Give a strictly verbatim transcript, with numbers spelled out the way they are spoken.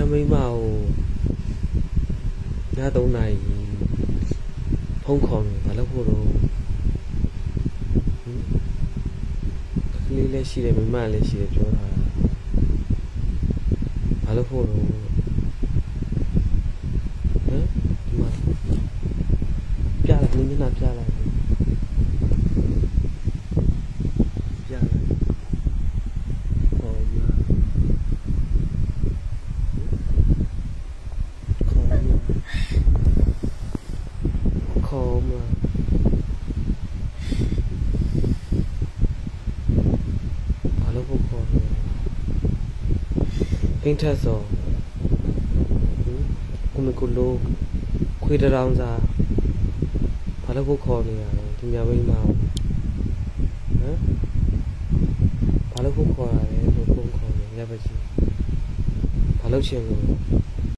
များမိမကိုညသုံးနာရီဖုန်းခေါ်နေဘာလို့ဖို့တော့ကလေးလည်းရှိတယ်မိမလည်းရှိတယ်ပြောတာဘာလို့ဖို့တော့ဟမ်ဒီမှာပြလိုက်နင်းနေတာပြလိုက်ပြလိုက်ခေါ်มาခေါ်มาဘာလို့ဖို့ခေါ်နေအင်းထက်စောဟင်ကိုမကိုလိုခွေးတောင်စားဘာလို့ဖို့ခေါ်နေရလဲဒီမြမိန်းမဟမ်ဘာလို့ဖို့ခေါ်ရလဲလို့ဖုန်းခေါ်နေရပါကြီးဘာလို့ချင်လို့